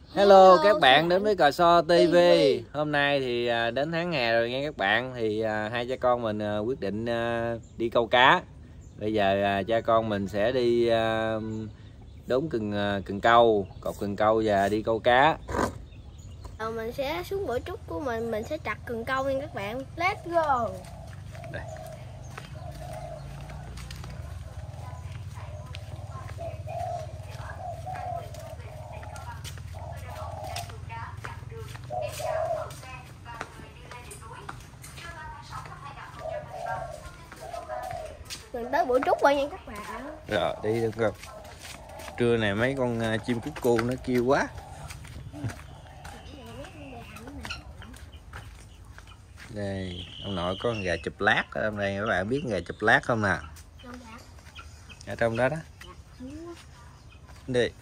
Hello các bạn đến với Cò So TV. Hôm nay thì đến tháng hè rồi nha các bạn. Thì hai cha con mình quyết định đi câu cá. Bây giờ cha con mình sẽ đi đốn cần câu, cột cần câu và đi câu cá. Mình sẽ xuống bụi trúc của mình sẽ chặt cần câu nha các bạn. Let's go. Đây. Mình tới bụi trúc rồi nha các bạn. Rồi đi được không? Trưa này mấy con chim cút cu nó kêu quá. Đây, ông nội có con gà chụp lát ở trong đây, các bạn biết gà chụp lát không nè? Ở trong đó đó. Đi.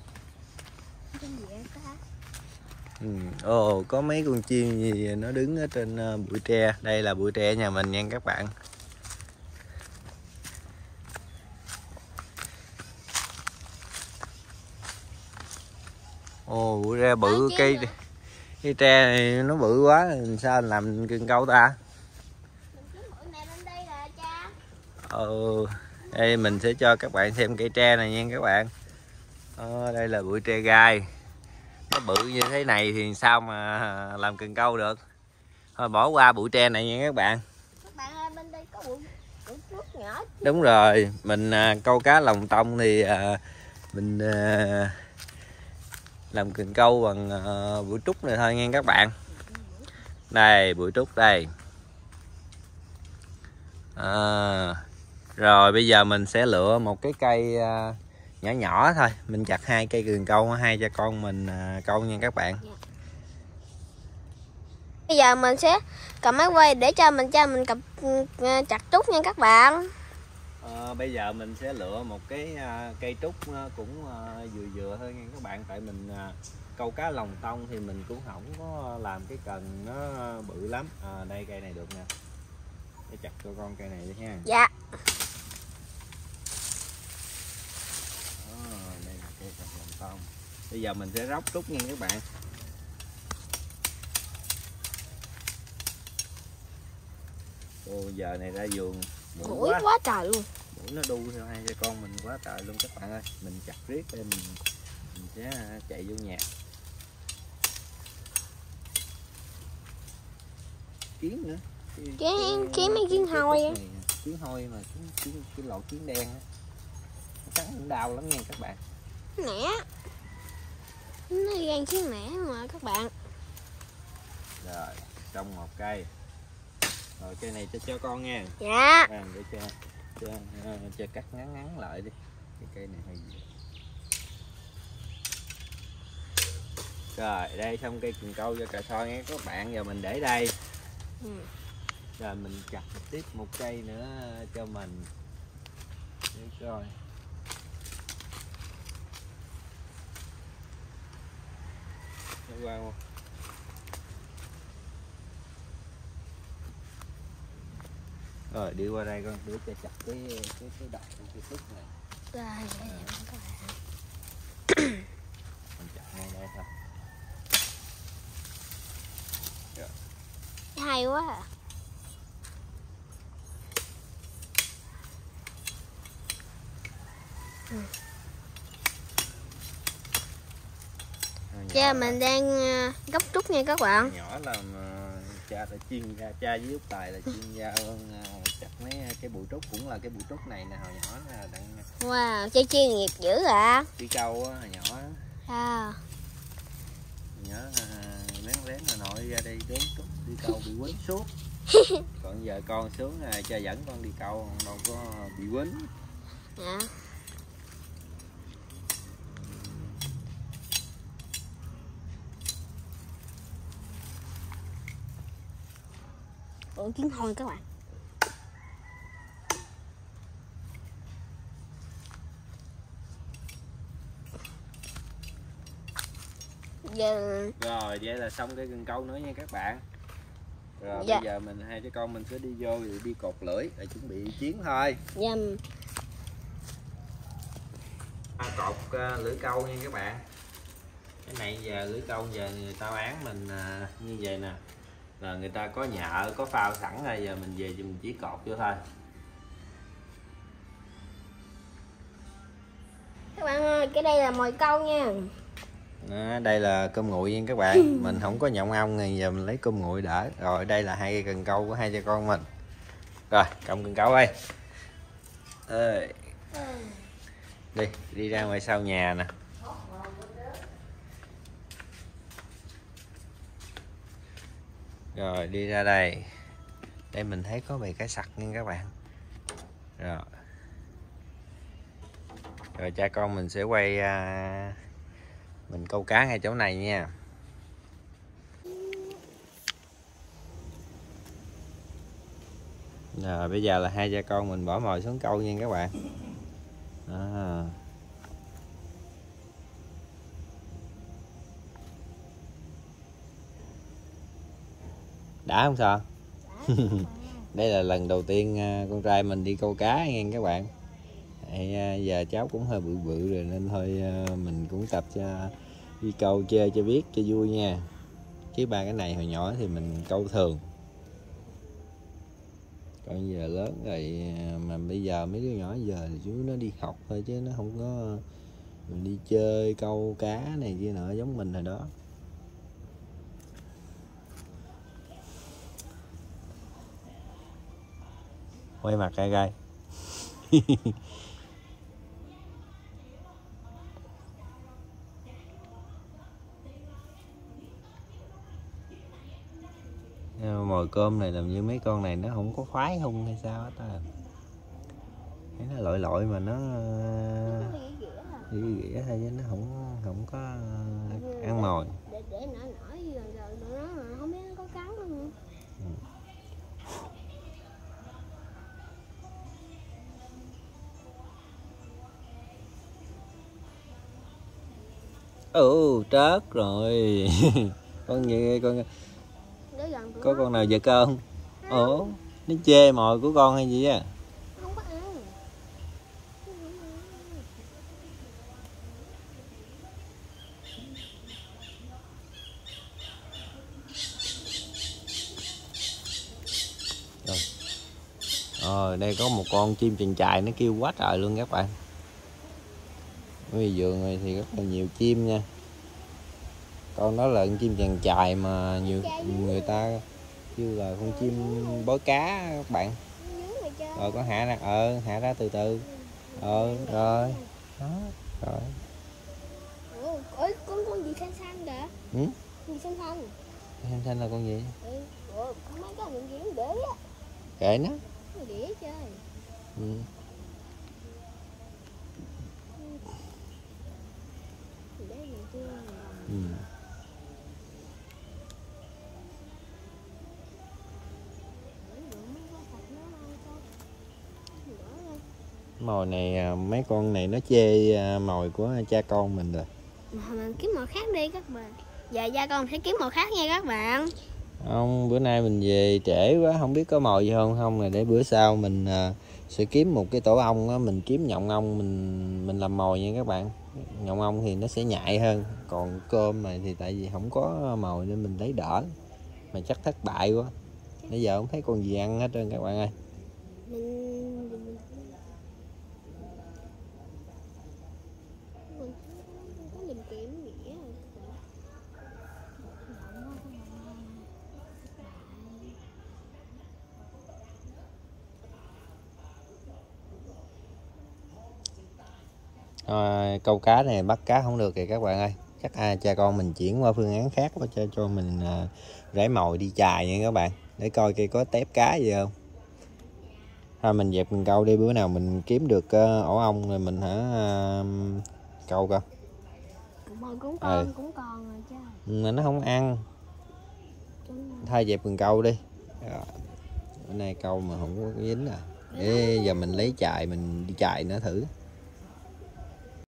Có mấy con chim gì nó đứng ở trên bụi tre. Đây là bụi tre nhà mình nha các bạn. Bụi tre bự, cây tre này nó bự quá, sao làm cần câu ta? Đây mình sẽ cho các bạn xem cây tre này nha các bạn. Đây là bụi tre gai. Nó bự như thế này thì sao mà làm cần câu được. Thôi bỏ qua bụi tre này nha các bạn. Các bạn ơi, bên đây có bụi trúc nhỏ. Đúng rồi, mình câu cá lồng tông thì mình làm cần câu bằng bụi trúc này thôi nha các bạn. Đây bụi trúc đây. Rồi bây giờ mình sẽ lựa một cái cây nhỏ nhỏ thôi, mình chặt hai cây cần câu, hai cha con mình câu nha các bạn. Bây giờ mình sẽ cầm máy quay để cho mình cầm chặt trúc nha các bạn. Bây giờ mình sẽ lựa một cái cây trúc cũng vừa vừa thôi nha các bạn, tại mình câu cá lồng tông thì mình cũng không có làm cái cần nó bự lắm. Đây cây này được nè, để chặt cho con cây này đi ha. Dạ. Đây là cây chặt lồng tông. Bây giờ mình sẽ róc trúc nha các bạn. Giờ này ra vườn Mũi quá trời luôn. Mũi nó đu theo hai cha con mình quá trời luôn các bạn ơi. Mình chặt riết đây mình sẽ chạy vô nhà. Kiến nữa. Kiến mấy kiến hôi á. Kiến hôi mà cái loại kiến đen á. Nó cắn cũng đau lắm nha các bạn. Nẻ. Nó gan kiến nẻ mà các bạn. Rồi, trong một cây. Rồi cây này cho con nha. Dạ. Để cho cắt ngắn lại đi. Cái cây này hơi dễ. Rồi đây xong cây cần câu cho Cò So nghe các bạn. Giờ mình để đây. Rồi mình chặt tiếp một cây nữa cho mình. Để coi. Để qua không? Rồi đi qua đây con để cho chặt cái đầu cái trúc này. Đây các bạn. Mình chặt ngay đây thôi. Rồi. Hay quá à. Cha mình đang gấp trúc nha các bạn. Nhỏ làm cha là chuyên gia, cha với Út Tài là chuyên gia chặt mấy cái bụi trúc, cũng là cái bụi trúc này nè, hồi nhỏ là đang. Wow, chơi chuyên nghiệp dữ ạ. Đi câu á, hồi nhỏ. Nhỏ lén mà nội ra đây đốn trúc đi câu bị quýnh suốt. Còn giờ con xuống cha dẫn con đi câu đâu có bị quýnh. Dạ. Kiến hôi các bạn. Rồi vậy là xong cái cần câu nữa nha các bạn. Rồi Dạ. Bây giờ hai cha con mình sẽ đi vô đi cột lưỡi để chuẩn bị chiến thôi. Dạ. Cột lưỡi câu nha các bạn. Cái này giờ lưới câu giờ người ta bán mình như vậy nè, là người ta có nhợ có phao sẵn rồi, giờ mình về mình chỉ cột vô thôi. Các bạn ơi, cái đây là mồi câu nha. Đó, đây là cơm nguội nha các bạn. Mình không có nhộng ong thì giờ mình lấy cơm nguội đỡ. Rồi đây là 2 cây cần câu của 2 cha con mình. Rồi cầm cần câu đây. Đi ra ngoài sau nhà nè. Rồi đi ra đây. Đây mình thấy có bầy cá sặc nha các bạn. Rồi cha con mình sẽ quay mình câu cá ngay chỗ này nha. Rồi bây giờ là 2 cha con mình bỏ mồi xuống câu nha các bạn. Đã không sao? Đây là lần đầu tiên con trai mình đi câu cá nha các bạn. Giờ cháu cũng hơi bự bự rồi nên thôi mình cũng tập cho đi câu chơi cho biết cho vui nha. Chứ ba cái này hồi nhỏ thì mình câu thường. Còn giờ lớn rồi mà bây giờ mấy đứa nhỏ giờ thì chú nó đi học thôi chứ nó không có mình đi chơi câu cá này kia nọ giống mình hồi đó. Quay mặt gai gai. Mồi cơm này làm như mấy con này nó không có khoái hung hay sao hết ta. Thấy nó lội lội mà nó ghĩa thôi chứ nó không có ăn mồi. Để nổi gần nó không biết nó có cắn không. Trớt rồi. Con gì con có con nào giật không? Nó chê mồi của con hay gì á? Không có ăn. Đây có một con chim chằn chài nó kêu quá trời luôn các bạn. Ngoài vườn này thì rất là nhiều chim nha. Con đó là con chim chằn chài mà nhiều người ta kêu là con chim bói cá các bạn. Rồi có hạ ra hạ ra từ từ. Rồi đó rồi. Con gì xanh xanh kìa. Gì xanh xanh. Xanh xanh là con gì? Mấy cái miệng gì nó để á. Kệ nó. Nó để chơi. Mồi này mấy con này nó chê mồi của cha con mình rồi. Mình kiếm mồi khác đi các bạn. Giờ cha con sẽ kiếm mồi khác nha các bạn. Không, bữa nay mình về trễ quá không biết có mồi gì không là để bữa sau mình sẽ kiếm một cái tổ ong á, mình kiếm nhộng ong mình làm mồi nha các bạn. Nhộng ong thì nó sẽ nhạy hơn, còn cơm này thì tại vì không có mồi nên mình lấy đỡ, mà chắc thất bại quá. Bây giờ không thấy con gì ăn hết trơn các bạn ơi. Câu cá này bắt cá không được kìa các bạn ơi, chắc cha con mình chuyển qua phương án khác cho mình rải mồi đi chài nha các bạn, để coi kia có tép cá gì không. Thôi mình dẹp mình câu đi, bữa nào mình kiếm được ổ ong rồi mình câu coi. Cũng còn rồi chứ. Mà nó không ăn. Thôi dẹp mình câu đi. Bữa nay câu mà không có dính để giờ mình lấy chài mình đi chài nữa thử.